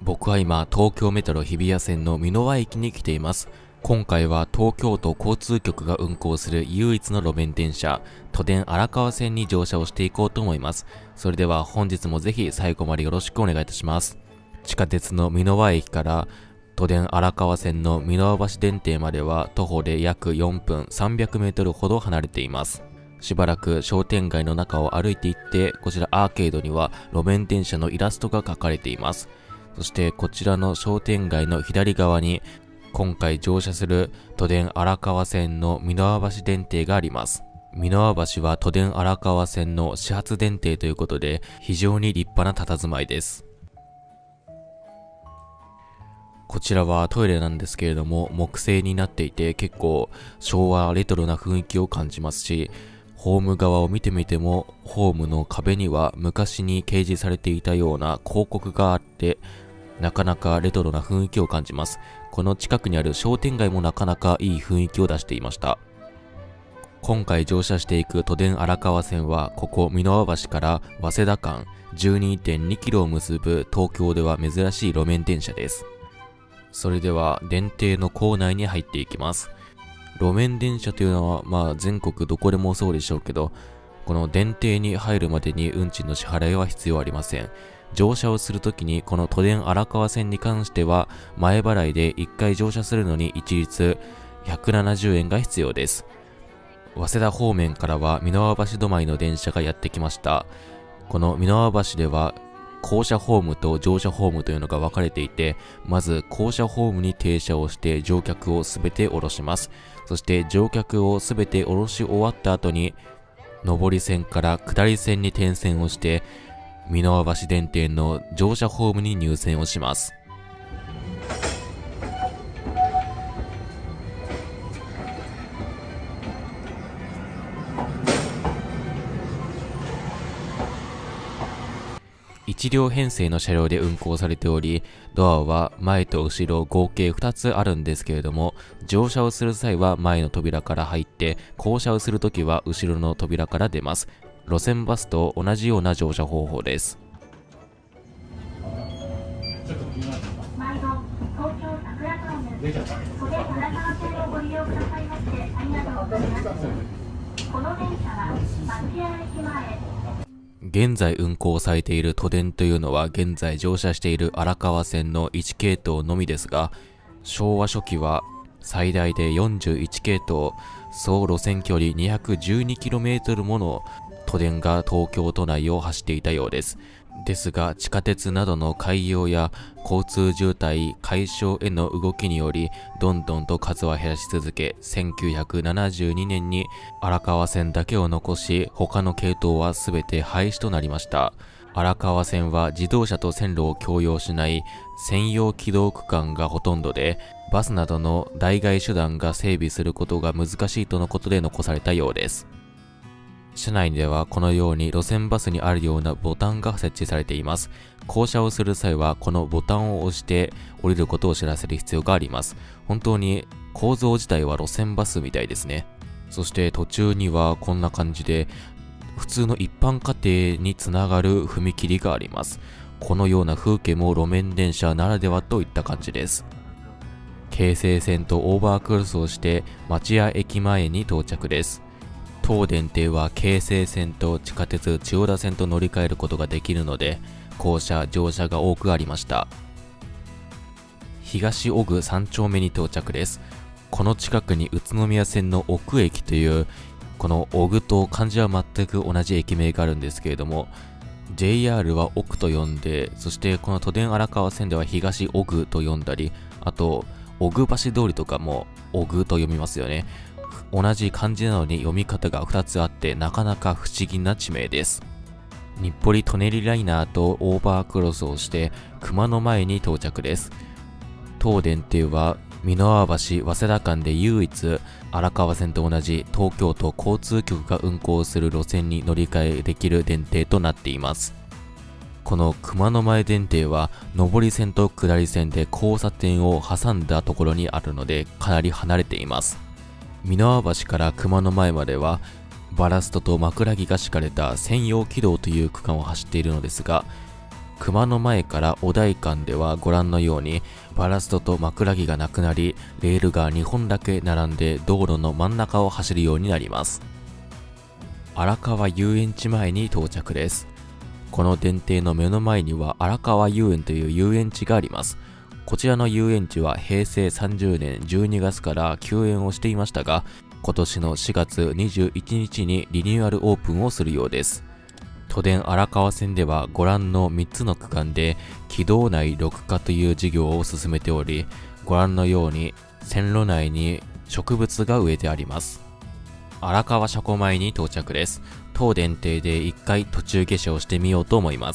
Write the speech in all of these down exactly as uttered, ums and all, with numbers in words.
僕は今、東京メトロ日比谷線の箕輪駅に来ています。今回は東京都交通局が運行する唯一の路面電車、都電荒川線に乗車をしていこうと思います。それでは本日もぜひ最後までよろしくお願いいたします。地下鉄の箕輪駅から都電荒川線の箕輪橋電停までは徒歩で約よんぷんさんびゃくメートルほど離れています。しばらく商店街の中を歩いていって、こちらアーケードには路面電車のイラストが描かれています。そしてこちらの商店街の左側に今回乗車する都電荒川線の箕輪橋電停があります。箕輪橋は都電荒川線の始発電停ということで非常に立派な佇まいです。こちらはトイレなんですけれども木製になっていて結構昭和レトロな雰囲気を感じますし、ホーム側を見てみてもホームの壁には昔に掲示されていたような広告があってなかなかレトロな雰囲気を感じます。この近くにある商店街もなかなかいい雰囲気を出していました。今回乗車していく都電荒川線はここ箕輪橋から早稲田間 じゅうにてんにキロを結ぶ東京では珍しい路面電車です。それでは電停の構内に入っていきます。路面電車というのはまあ全国どこでもそうでしょうけど、この電停に入るまでに運賃の支払いは必要ありません。乗車をするときにこの都電荒川線に関しては前払いでいっかい乗車するのに一律ひゃくななじゅうえんが必要です。早稲田方面からは箕輪橋止まりの電車がやってきました。この箕輪橋では降車ホームと乗車ホームというのが分かれていて、まず降車ホームに停車をして乗客をすべて降ろします。そして乗客をすべて降ろし終わった後に上り線から下り線に転線をして箕輪橋電停の乗車ホームに入線をします。いち両編成の車両で運行されており、ドアは前と後ろ合計ふたつあるんですけれども、乗車をする際は前の扉から入って、降車をするときは後ろの扉から出ます。路線バスと同じような乗車方法です。 毎度、東京桜トンネル、都電荒川線をご利用くださいましてありがとうございます。この電車は町屋駅前。 現在運行されている都電というのは現在乗車している荒川線のいち系統のみですが、昭和初期は最大でよんじゅういち系統、総路線距離 にひゃくじゅうにキロメートル もの都電が東京都内を走っていたようです。ですが地下鉄などの開業や交通渋滞解消への動きによりどんどんと数は減らし続け、せんきゅうひゃくななじゅうにねんに荒川線だけを残し他の系統は全て廃止となりました。荒川線は自動車と線路を共用しない専用軌道区間がほとんどで、バスなどの代替手段が整備することが難しいとのことで残されたようです。車内ではこのように路線バスにあるようなボタンが設置されています。降車をする際はこのボタンを押して降りることを知らせる必要があります。本当に構造自体は路線バスみたいですね。そして途中にはこんな感じで普通の一般家庭につながる踏切があります。このような風景も路面電車ならではといった感じです。京成線とオーバークロスをして町屋駅前に到着です。当電停は京成線と地下鉄千代田線と乗り換えることができるので、降車乗車が多くありました。東尾久さん丁目に到着です。この近くに宇都宮線の奥駅というこの尾久と漢字は全く同じ駅名があるんですけれども、 ジェイアール は奥と呼んで、そしてこの都電荒川線では東尾久と呼んだり、あと尾久橋通りとかも尾久と読みますよね。同じ漢字なのに読み方がふたつあってなかなか不思議な地名です。日暮里舎人ライナーとオーバークロスをして熊野前に到着です。当電停は箕輪橋早稲田間で唯一荒川線と同じ東京都交通局が運行する路線に乗り換えできる電停となっています。この熊野前電停は上り線と下り線で交差点を挟んだところにあるのでかなり離れています。箕輪橋から熊野前まではバラストと枕木が敷かれた専用軌道という区間を走っているのですが、 熊野前から小田井間ではご覧のようにバラストと枕木がなくなり、レールがにほんだけ並んで道路の真ん中を走るようになります。荒川遊園地前に到着です。この電停の目の前には荒川遊園という遊園地があります。こちらの遊園地はへいせいさんじゅうねんじゅうにがつから休園をしていましたが、今年のしがつにじゅういちにちにリニューアルオープンをするようです。都電荒川線ではご覧のみっつの区間で軌道内緑化という事業を進めており、ご覧のように線路内に植物が植えてあります。荒川車庫前に到着です。当電停でいっかい途中下車をしてみようと思います。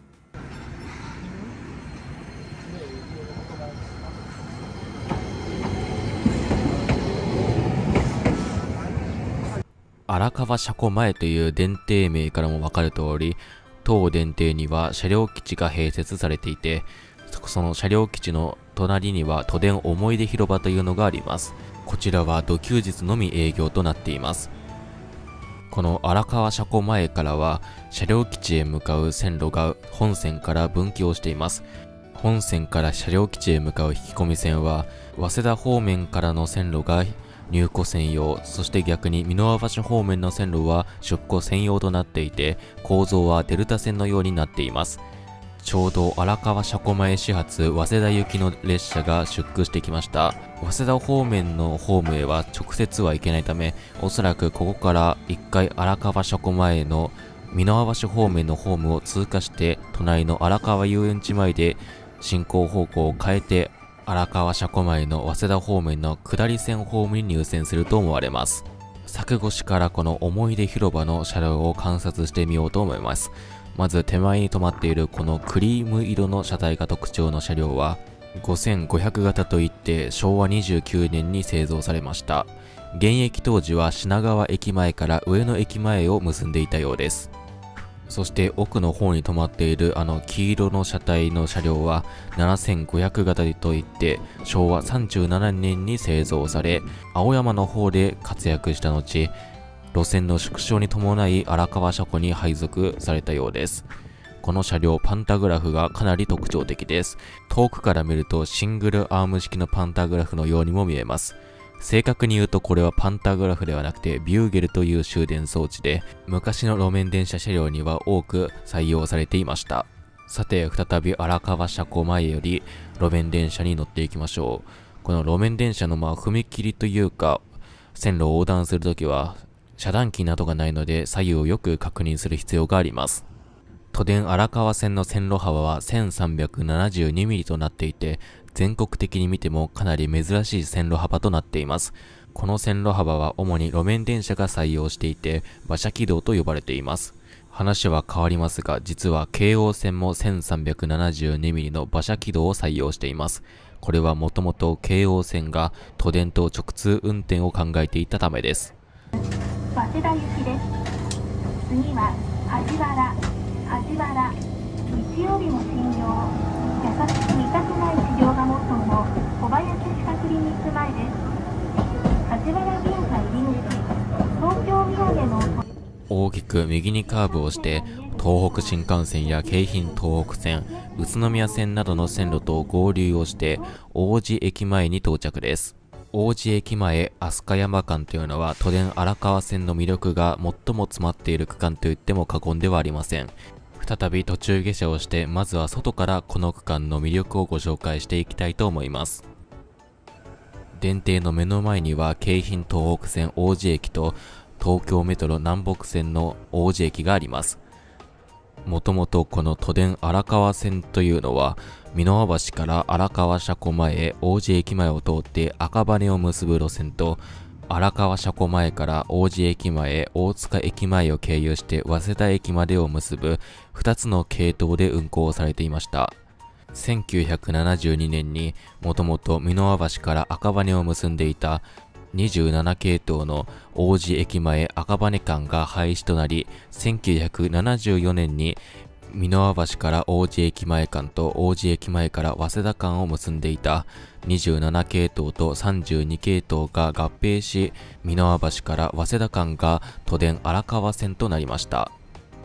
荒川車庫前という電停名からもわかる通り、当電停には車両基地が併設されていて、その車両基地の隣には都電思い出広場というのがあります。こちらは土休日のみ営業となっています。この荒川車庫前からは車両基地へ向かう線路が本線から分岐をしています。本線から車両基地へ向かう引き込み線は早稲田方面からの線路が入庫専用、そして逆に箕輪橋方面の線路は出庫専用となっていて、構造はデルタ線のようになっています。ちょうど荒川車庫前始発早稲田行きの列車が出庫してきました。早稲田方面のホームへは直接は行けないため、おそらくここからいっかい荒川車庫前の箕輪橋方面のホームを通過して、隣の荒川遊園地前で進行方向を変えて荒川車庫前の早稲田方面の下り線ホームに入線すると思われます。柵越しからこの思い出広場の車両を観察してみようと思います。まず手前に止まっているこのクリーム色の車体が特徴の車両はごせんごひゃくがたといってしょうわにじゅうきゅうねんに製造されました。現役当時は品川駅前から上野駅前を結んでいたようです。そして奥の方に止まっているあの黄色の車体の車両はななせんごひゃくがたといってしょうわさんじゅうななねんに製造され、青山の方で活躍した後、路線の縮小に伴い荒川車庫に配属されたようです。この車両パンタグラフがかなり特徴的です。遠くから見るとシングルアーム式のパンタグラフのようにも見えます。正確に言うとこれはパンタグラフではなくてビューゲルという終電装置で、昔の路面電車車両には多く採用されていました。さて再び荒川車庫前より路面電車に乗っていきましょう。この路面電車のまあ踏切というか線路を横断するときは遮断機などがないので左右をよく確認する必要があります。都電荒川線の線路幅は せんさんびゃくななじゅうにミリ となっていて、全国的に見てもかなり珍しい線路幅となっています。この線路幅は主に路面電車が採用していて馬車軌道と呼ばれています。話は変わりますが、実は京王線も せんさんびゃくななじゅうにミリ の馬車軌道を採用しています。これはもともと京王線が都電と直通運転を考えていたためです。 早稲田行きです。次は梶原、梶原、日曜日も診療、優しく痛くない治療がモットーの小林歯科クリニック前です。梶原銀座入り口、東京土産の大きく右にカーブをして東北新幹線や京浜東北線、宇都宮線などの線路と合流をして王子駅前に到着です。王子駅前飛鳥山間というのは都電荒川線の魅力が最も詰まっている区間といっても過言ではありません。再び途中下車をして、まずは外からこの区間の魅力をご紹介していきたいと思います。電停の目の前には京浜東北線王子駅と東京メトロ南北線の王子駅があります。もともとこの都電荒川線というのは箕輪橋から荒川車庫前へ王子駅前を通って赤羽を結ぶ路線と、荒川車庫前から王子駅前へ大塚駅前を経由して早稲田駅までを結ぶふたつの系統で運行されていました。せんきゅうひゃくななじゅうにねんにもともと箕輪橋から赤羽を結んでいたにじゅうなな系統の王子駅前赤羽間が廃止となり、せんきゅうひゃくななじゅうよねんに箕輪橋から王子駅前間と王子駅前から早稲田間を結んでいたにじゅうなな系統とさんじゅうに系統が合併し、箕輪橋から早稲田間が都電荒川線となりました。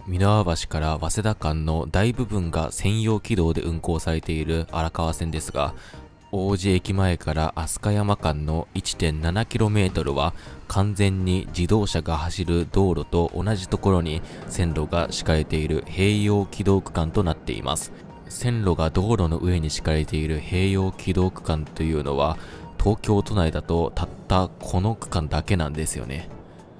箕輪橋から早稲田間の大部分が専用軌道で運行されている荒川線ですが、王子駅前から飛鳥山間の いってんななキロメートル は完全に自動車が走る道路と同じところに線路が敷かれている併用軌道区間となっています。線路が道路の上に敷かれている併用軌道区間というのは東京都内だとたったこの区間だけなんですよね。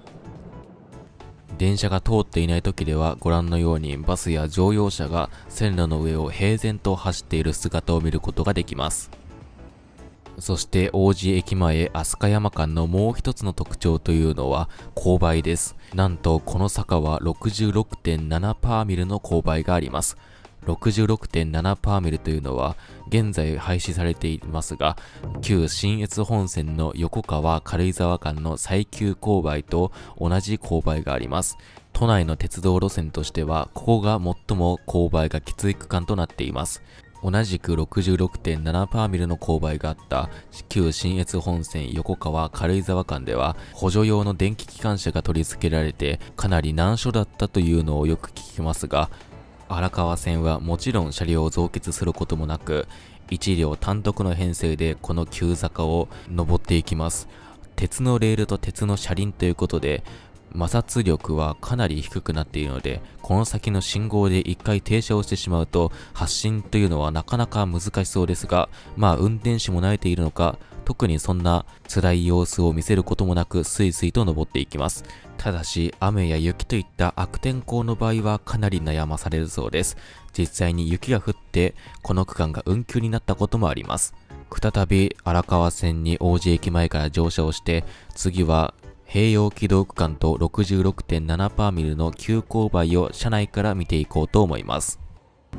電車が通っていない時ではご覧のようにバスや乗用車が線路の上を平然と走っている姿を見ることができます。そして王子駅前飛鳥山間のもう一つの特徴というのは勾配です。なんとこの坂は ろくじゅうろくてんななパーミルの勾配があります。ろくじゅうろくてんななパーミルというのは現在廃止されていますが、旧信越本線の横川軽井沢間の最急勾配と同じ勾配があります。都内の鉄道路線としてはここが最も勾配がきつい区間となっています。同じく ろくじゅうろくてんななパーミルの勾配があった旧信越本線横川軽井沢間では補助用の電気機関車が取り付けられてかなり難所だったというのをよく聞きますが、荒川線はもちろん車両を増結することもなくいち両単独の編成でこの急坂を登っていきます。鉄のレールと鉄の車輪ということで摩擦力はかなり低くなっているので、この先の信号で一回停車をしてしまうと発進というのはなかなか難しそうですが、まあ運転手も慣れているのか特にそんな辛い様子を見せることもなくスイスイと登っていきます。ただし雨や雪といった悪天候の場合はかなり悩まされるそうです。実際に雪が降ってこの区間が運休になったこともあります。再び荒川線に王子駅前から乗車をして、次は併用軌道区間と ろくじゅうろくてんななパーミルの急勾配を車内から見ていこうと思います。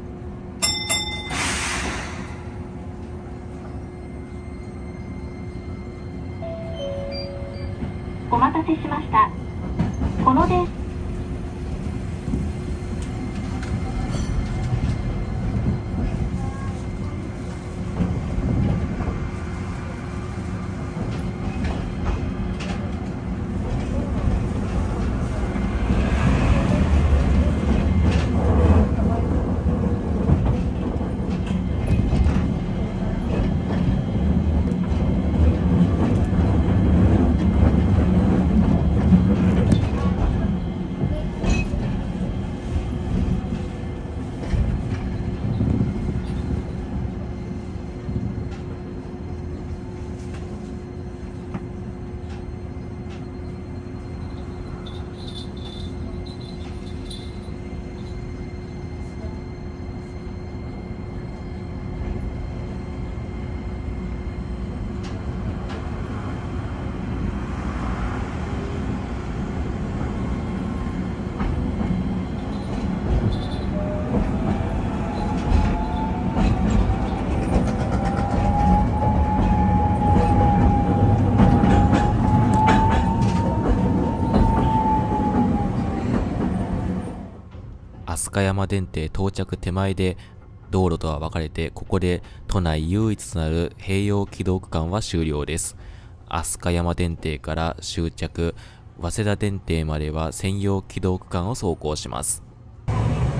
お待たせしました。この電飛鳥山電停到着手前で道路とは分かれて、ここで都内唯一となる併用軌道区間は終了です。飛鳥山電停から終着早稲田電停までは専用軌道区間を走行します。 あ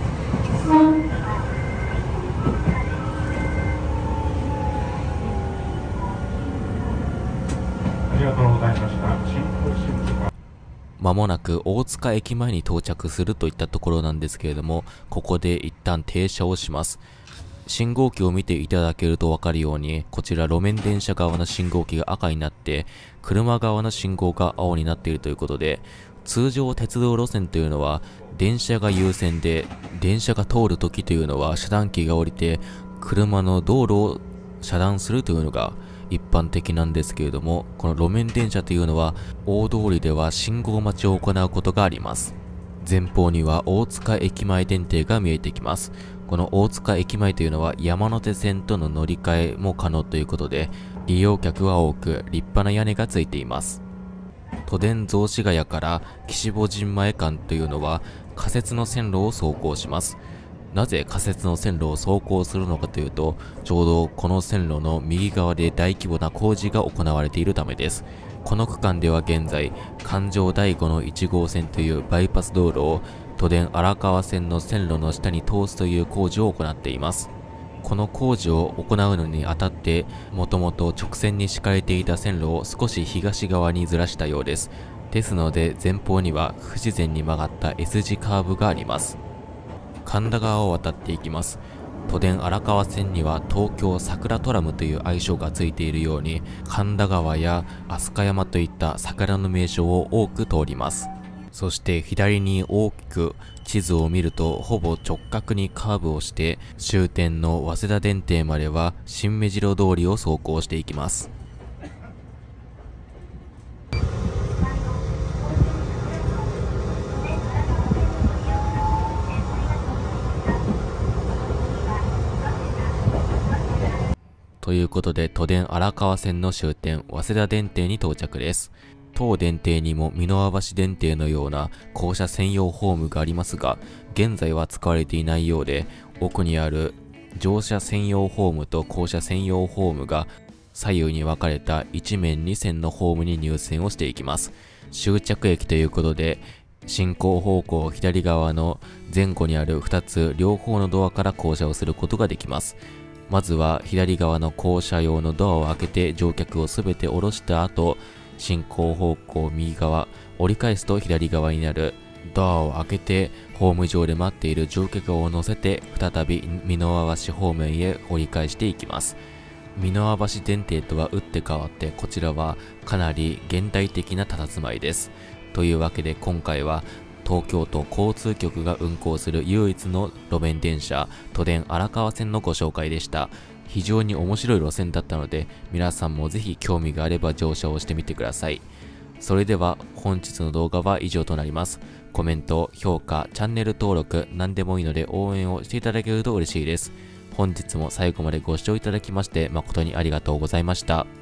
りがとうございました。新興新宿はまもなく大塚駅前に到着するといったところなんですけれども、ここで一旦停車をします。信号機を見ていただけるとわかるように、こちら路面電車側の信号機が赤になって、車側の信号が青になっているということで、通常鉄道路線というのは電車が優先で、電車が通る時というのは遮断機が下りて、車の道路を遮断するというのが一般的なんですけれども、この路面電車というのは大通りでは信号待ちを行うことがあります。前方には大塚駅前電停が見えてきます。この大塚駅前というのは山手線との乗り換えも可能ということで、利用客は多く立派な屋根がついています。都電雑司ヶ谷から岸保神前間というのは仮設の線路を走行します。なぜ仮設の線路を走行するのかというと、ちょうどこの線路の右側で大規模な工事が行われているためです。この区間では現在、環状だいごのいち号線というバイパス道路を都電荒川線の線路の下に通すという工事を行っています。この工事を行うのにあたって、もともと直線に敷かれていた線路を少し東側にずらしたようです。ですので前方には不自然に曲がった S 字カーブがあります。神田川を渡っていきます。都電荒川線には東京桜トラムという愛称がついているように、神田川や飛鳥山といった桜の名所を多く通ります。そして左に大きく地図を見ると、ほぼ直角にカーブをして終点の早稲田電停までは新目白通りを走行していきます。ということで、都電荒川線の終点早稲田電停に到着です。当電停にも箕輪橋電停のような降車専用ホームがありますが、現在は使われていないようで、奥にある乗車専用ホームと降車専用ホームが左右に分かれたいち面に線のホームに入線をしていきます。終着駅ということで、進行方向左側の前後にあるふたつ両方のドアから降車をすることができます。まずは左側の降車用のドアを開けて乗客をすべて降ろした後、進行方向右側、折り返すと左側になるドアを開けて、ホーム上で待っている乗客を乗せて、再び箕輪橋方面へ折り返していきます。箕輪橋電停とは打って変わって、こちらはかなり現代的な佇まいです。というわけで今回は、東京都交通局が運行する唯一の路面電車、都電荒川線のご紹介でした。非常に面白い路線だったので、皆さんもぜひ興味があれば乗車をしてみてください。それでは本日の動画は以上となります。コメント、評価、チャンネル登録、何でもいいので応援をしていただけると嬉しいです。本日も最後までご視聴いただきまして誠にありがとうございました。